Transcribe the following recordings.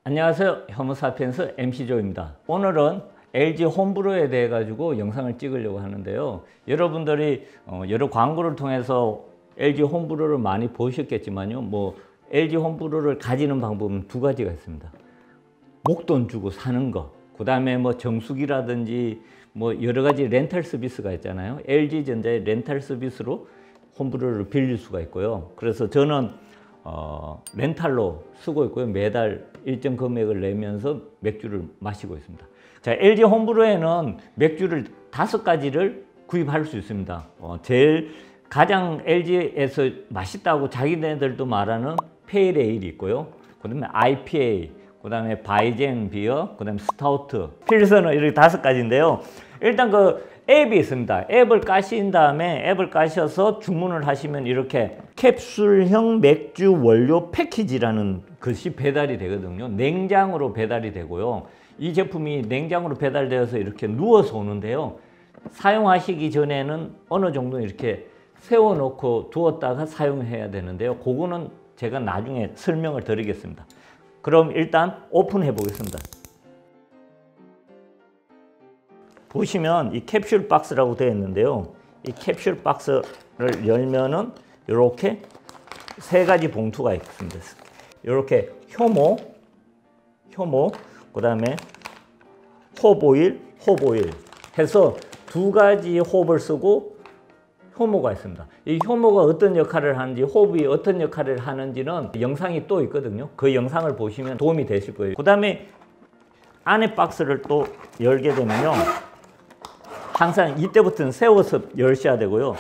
안녕하세요. 호모사피엔스 MC조입니다. 오늘은 LG 홈브루에 대해 가지고 영상을 찍으려고 하는데요. 여러분들이 여러 광고를 통해서 LG 홈브루를 많이 보셨겠지만요. LG 홈브루를 가지는 방법은 두 가지가 있습니다. 목돈 주고 사는 거, 그 다음에 정수기라든지 여러 가지 렌탈 서비스가 있잖아요. LG전자의 렌탈 서비스로 홈브루를 빌릴 수가 있고요. 그래서 저는 렌탈로 쓰고 있고요. 매달 일정 금액을 내면서 맥주를 마시고 있습니다. 자, LG 홈브루에는 맥주를 5가지를 구입할 수 있습니다. 제일 가장 LG에서 맛있다고 자기네들도 말하는 페일 에일이 있고요. 그 다음에 IPA, 그 다음에 바이젠 비어, 그 다음에 스타우트, 필스는 이렇게 5가지인데요. 일단 앱이 있습니다. 앱을 까신 다음에 앱을 까셔서 주문을 하시면 이렇게 캡슐형 맥주 원료 패키지라는 것이 배달이 되거든요. 냉장으로 배달이 되고요. 이 제품이 냉장으로 배달되어서 이렇게 누워서 오는데요. 사용하시기 전에는 어느 정도 이렇게 세워놓고 두었다가 사용해야 되는데요. 그거는 제가 나중에 설명을 드리겠습니다. 그럼 일단 오픈해 보겠습니다. 보시면 이 캡슐 박스라고 되어 있는데요. 이 캡슐 박스를 열면은 이렇게 3가지 봉투가 있습니다. 이렇게 효모, 그 다음에 홉오일 해서 2가지 홉을 쓰고 효모가 있습니다. 이 효모가 어떤 역할을 하는지, 홉이 어떤 역할을 하는지는 영상이 또 있거든요. 그 영상을 보시면 도움이 되실 거예요. 그 다음에 안에 박스를 또 열게 되면요. 항상 이때부터는 세워서 열셔야 되고요.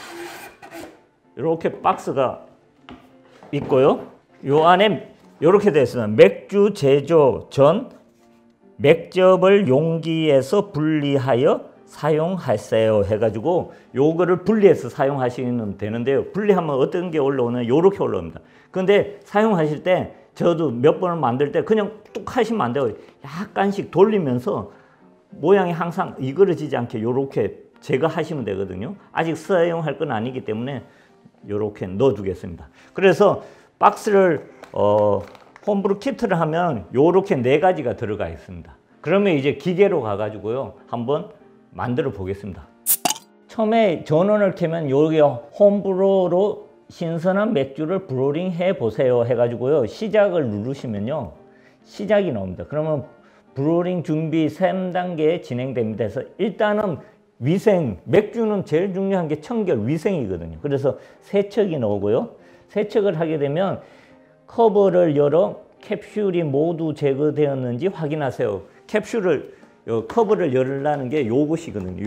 이렇게 박스가 있고요. 이 안에 이렇게 되어 있습니다. 맥주 제조 전 맥접을 용기에서 분리하여 사용하세요 해가지고 요거를 분리해서 사용하시면 되는데요. 분리하면 어떤 게 올라오냐면 이렇게 올라옵니다. 근데 사용하실 때 저도 몇 번을 만들 때 그냥 뚝 하시면 안 되고 약간씩 돌리면서 모양이 항상 이그러지지 않게 이렇게 제거하시면 되거든요. 아직 사용할 건 아니기 때문에 이렇게 넣어 두겠습니다. 그래서 박스를 홈브루 키트를 하면 이렇게 4가지가 들어가 있습니다. 그러면 이제 기계로 가가지고요 한번 만들어 보겠습니다. 처음에 전원을 켜면 여기 홈브루로 신선한 맥주를 브루링 해 보세요 해가지고요 시작을 누르시면요 시작이 나옵니다. 그러면 브루링 준비 3단계 진행됩니다. 그래서 일단은 위생, 맥주는 제일 중요한 게 청결, 위생이거든요. 그래서 세척이 나오고요. 세척을 하게 되면 커버를 열어 캡슐이 모두 제거되었는지 확인하세요. 캡슐을, 커버를 열으라는 게 요것이거든요.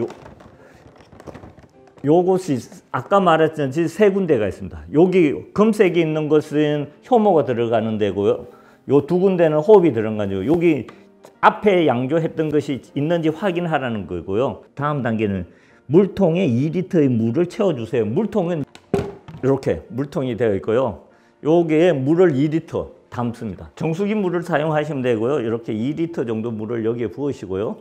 요것이 아까 말했듯이 3군데가 있습니다. 여기 금색이 있는 것은 효모가 들어가는 데고요. 요 2군데는 홉이 들어가죠. 여기 앞에 양조했던 것이 있는지 확인하라는 거고요. 다음 단계는 물통에 2리터의 물을 채워주세요. 물통은 이렇게 물통이 되어 있고요. 여기에 물을 2리터 담습니다. 정수기 물을 사용하시면 되고요. 이렇게 2리터 정도 물을 여기에 부으시고요.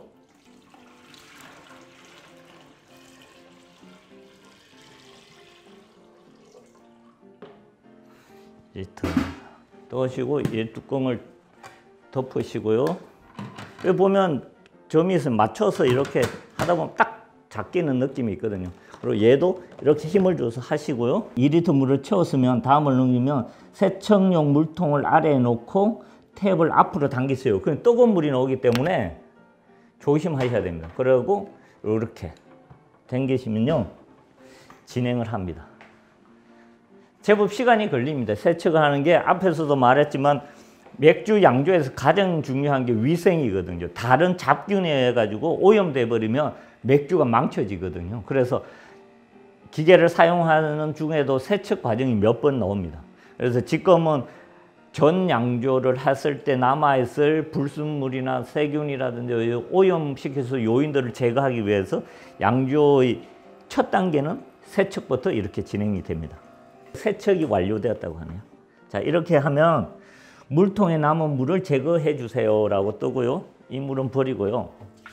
리터 넣으시고 이 뚜껑을 덮으시고요. 여기 보면 점이 있으면 맞춰서 이렇게 하다 보면 딱 잡히는 느낌이 있거든요. 그리고 얘도 이렇게 힘을 줘서 하시고요. 2리터 물을 채웠으면 다음을 넘기면 세척용 물통을 아래에 놓고 탭을 앞으로 당기세요. 그럼 뜨거운 물이 나오기 때문에 조심하셔야 됩니다. 그리고 이렇게 당기시면요 진행을 합니다. 제법 시간이 걸립니다. 세척을 하는 게 앞에서도 말했지만 맥주 양조에서 가장 중요한 게 위생이거든요. 다른 잡균에 가지고 오염돼 버리면 맥주가 망쳐지거든요. 그래서 기계를 사용하는 중에도 세척 과정이 몇 번 나옵니다. 그래서 지금은 전 양조를 했을 때 남아있을 불순물이나 세균이라든지 오염시켜서 요인들을 제거하기 위해서 양조의 첫 단계는 세척부터 이렇게 진행이 됩니다. 세척이 완료되었다고 하네요. 자, 이렇게 하면 물통에 남은 물을 제거해 주세요 라고 뜨고요. 이 물은 버리고요.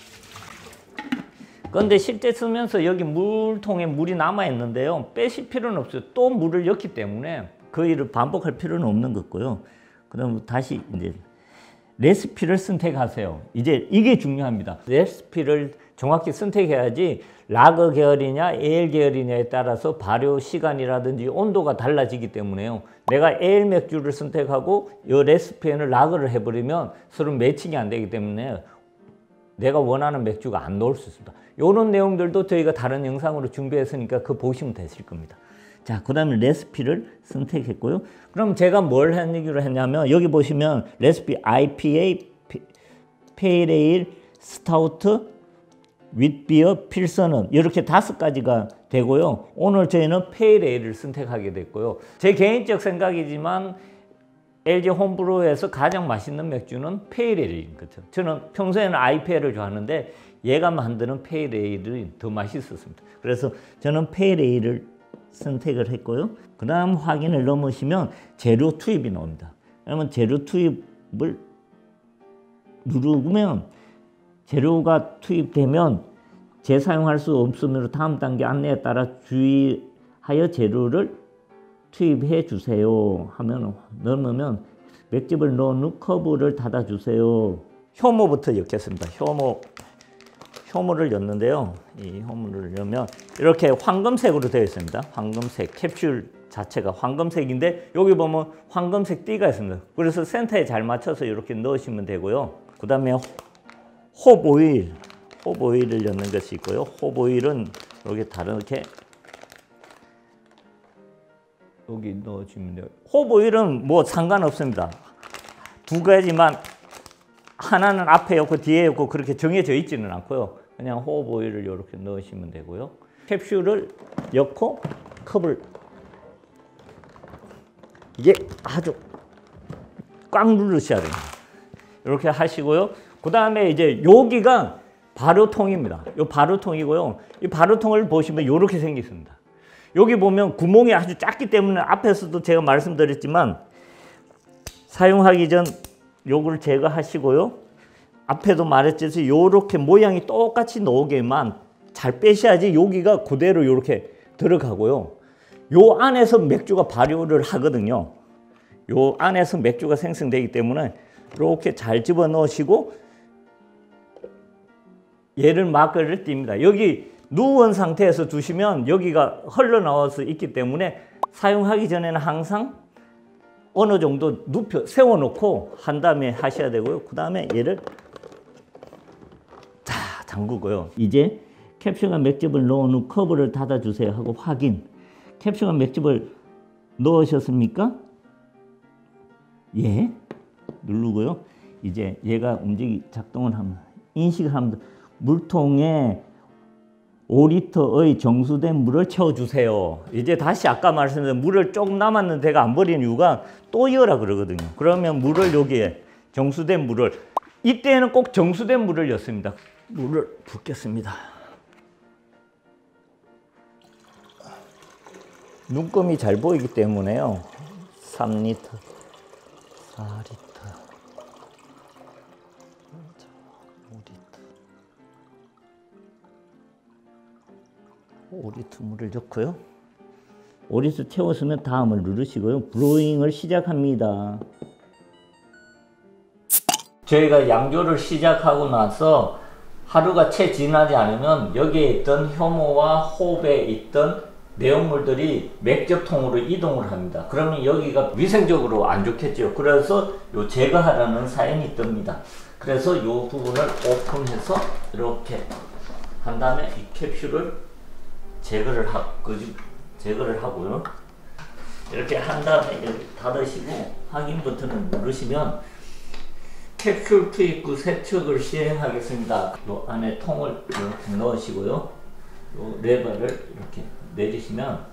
그런데 실제 쓰면서 여기 물통에 물이 남아 있는데요. 빼실 필요는 없어요. 또 물을 넣기 때문에 그 일을 반복할 필요는 없는 것 같고요. 그럼 다시 이제 레시피를 선택하세요. 이제 이게 중요합니다. 레시피를 정확히 선택해야지 라거 계열이냐 에일 계열이냐에 따라서 발효 시간이라든지 온도가 달라지기 때문에요. 내가 에일 맥주를 선택하고 이 레시피에는 라거를 해버리면 서로 매칭이 안 되기 때문에 내가 원하는 맥주가 안 나올 수 있습니다. 이런 내용들도 저희가 다른 영상으로 준비했으니까 그거 보시면 되실 겁니다. 자, 그 다음에 레시피를 선택했고요. 그럼 제가 뭘 얘기를 했냐면 여기 보시면 레시피 IPA, 페일 에일, 스타우트, 윗비어, 필서는 이렇게 5가지가 되고요. 오늘 저희는 페일 에일을 선택하게 됐고요. 제 개인적 생각이지만 LG 홈브루에서 가장 맛있는 맥주는 페일 에일인 거죠. 저는 평소에는 IPA를 좋아하는데 얘가 만드는 페일 에일이 더 맛있었습니다. 그래서 저는 페일 에일을 선택을 했고요. 그 다음 확인을 넘으시면 재료 투입이 나옵니다. 그러면 재료 투입을 누르면 재료가 투입되면 재사용할 수 없으므로 다음 단계 안내에 따라 주의하여 재료를 투입해 주세요 하면 넣으면 맥집을 넣은 후 컵을 닫아 주세요. 효모부터 넣겠습니다. 효모를 넣는데요. 이 효모를 넣으면 이렇게 황금색으로 되어 있습니다. 황금색 캡슐 자체가 황금색인데 여기 보면 황금색 띠가 있습니다. 그래서 센터에 잘 맞춰서 이렇게 넣으시면 되고요. 그 다음에 홉오일을 넣는 것이 있고요. 홉오일은 여기 다르게 여기 넣어주면 돼요. 홉오일은 뭐 상관없습니다. 2가지만 하나는 앞에 있고 뒤에 있고 그렇게 정해져 있지는 않고요. 그냥 홉오일을 이렇게 넣으시면 되고요. 캡슐을 넣고 컵을 이게 아주 꽉 누르셔야 됩니다. 이렇게 하시고요. 그 다음에 이제 여기가 발효통입니다. 이 발효통이고요. 이 발효통을 보시면 이렇게 생겼습니다. 여기 보면 구멍이 아주 작기 때문에 앞에서도 제가 말씀드렸지만 사용하기 전 요걸 제거하시고요. 앞에도 말했듯이 이렇게 모양이 똑같이 나오게만 잘 빼셔야지 여기가 그대로 이렇게 들어가고요. 요 안에서 맥주가 발효를 하거든요. 요 안에서 맥주가 생성되기 때문에 이렇게 잘 집어 넣으시고 얘를 마크를 띱니다. 여기 누운 상태에서 두시면 여기가 흘러나와서 있기 때문에 사용하기 전에는 항상 어느 정도 세워놓고 한 다음에 하셔야 되고요. 그 다음에 얘를 잠그고요. 이제 캡슐과 맥집을 넣은 후 커브를 닫아주세요 하고 확인. 캡슐과 맥집을 넣으셨습니까? 예. 누르고요. 이제 얘가 작동을 하면 인식을 하면 물통에 5리터의 정수된 물을 채워주세요. 이제 다시 아까 말씀드린 물을 조금 남았는 데가 안 버리는 이유가 또 이어라 그러거든요. 그러면 물을 여기에 정수된 물을 이때는 꼭 정수된 물을 넣습니다. 물을 붓겠습니다. 눈금이 잘 보이기 때문에요. 3리터, 4리터, 5리터 물을 넣고요. 5리터 채웠으면 다음을 누르시고요. 브로잉을 시작합니다. 저희가 양조를 시작하고 나서 하루가 채 지나지 않으면 여기에 있던 효모와 홉에 있던 내용물들이 맥접통으로 이동을 합니다. 그러면 여기가 위생적으로 안 좋겠죠. 그래서 요 제거하라는 사연이 뜹니다. 그래서 요 부분을 오픈해서 이렇게 한 다음에 이 캡슐을 제거를 하고요. 이렇게 한 다음에 이렇게 닫으시고 확인 버튼을 누르시면 캡슐 투입 후 세척을 시행하겠습니다. 요 안에 통을 이렇게 넣으시고요. 요 레버를 이렇게 내리시면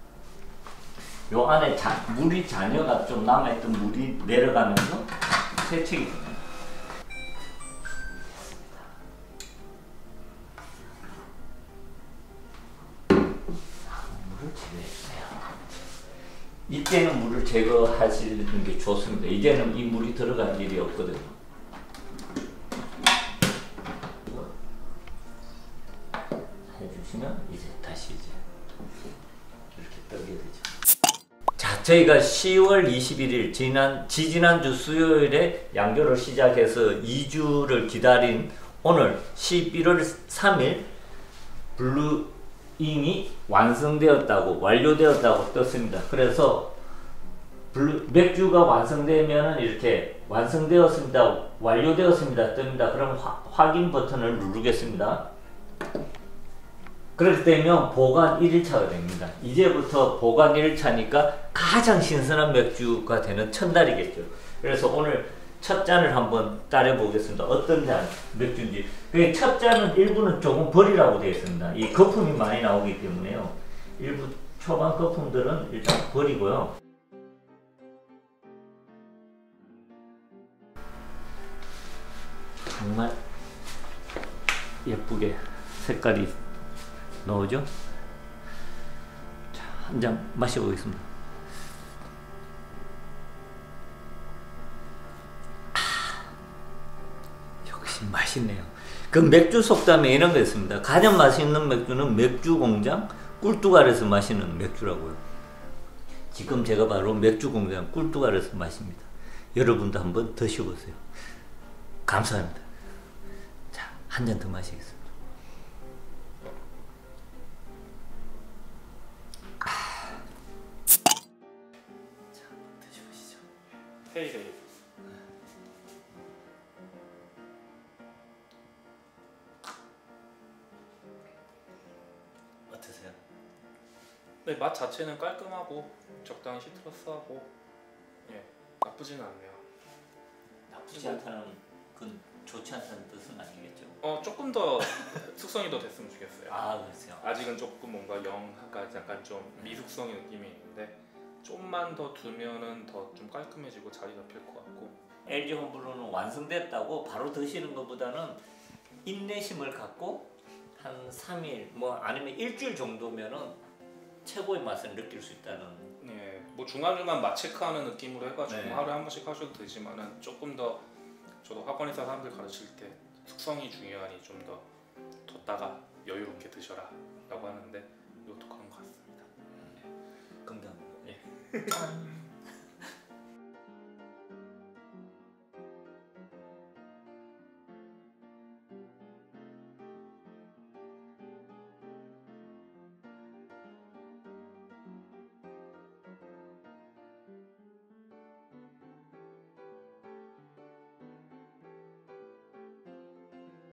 요 안에 물이 잔여가 좀 남아있던 물이 내려가면서 세척이 됩니다. 물을 제거해주세요. 이때는 물을 제거하시는 게 좋습니다. 이제는 이 물이 들어갈 일이 없거든요. 해주시면 이제 다시 이렇게 뜨게 되죠. 자, 저희가 10월 21일 지지난주 수요일에 양조를 시작해서 2주를 기다린 오늘 11월 3일 블루잉이 완료되었다고 떴습니다. 그래서 맥주가 완성되면 이렇게 완성되었습니다, 완료되었습니다 뜹니다. 그럼 확인 버튼을 누르겠습니다. 그렇게 되면 보관 1일차가 됩니다. 이제부터 보관 1일차니까 가장 신선한 맥주가 되는 첫날이겠죠. 그래서 오늘 첫 잔을 한번 따려 보겠습니다. 어떤 잔 맥주인지. 첫 잔은 일부는 조금 버리라고 되어 있습니다. 이 거품이 많이 나오기 때문에요. 일부 초반 거품들은 일단 버리고요. 정말 예쁘게 색깔이 나오죠? 자, 한 잔 마셔보겠습니다. 역시 맛있네요. 그 맥주 속담에 이런 거 있습니다. 가장 맛있는 맥주는 맥주공장 꿀뚜갈에서 마시는 맥주라고요. 지금 제가 바로 맥주공장 꿀뚜갈에서 마십니다. 여러분도 한번 드셔보세요. 감사합니다. 자, 한 잔 더 마시겠습니다. 헤이헤이. 어떠세요? 네, 맛 자체는 깔끔하고 적당히 시트러스하고 예, 나쁘지는 않네요. 나쁘지 않다는 건 좋지 않다는 뜻은 아니겠죠? 조금 더 숙성이 더 됐으면 좋겠어요. 아, 그렇죠. 아직은 조금 뭔가 약간 좀 미숙성의 느낌이 있는데 좀만 더 두면은 더 좀 깔끔해지고 자리 잡힐 것 같고. LG 홈브루는 완성됐다고 바로 드시는 것보다는 인내심을 갖고 한 3일 뭐 아니면 일주일 정도면은 최고의 맛을 느낄 수 있다는. 네, 뭐 중간중간 맛 체크하는 느낌으로 해가지고 네. 하루에 한 번씩 하셔도 되지만은 조금 더 저도 학원에서 사람들 가르칠 때 숙성이 중요하니 좀 더 뒀다가 여유롭게 드셔라 라고 하는데 이것도 그런 것 같습니다. 건강. 예.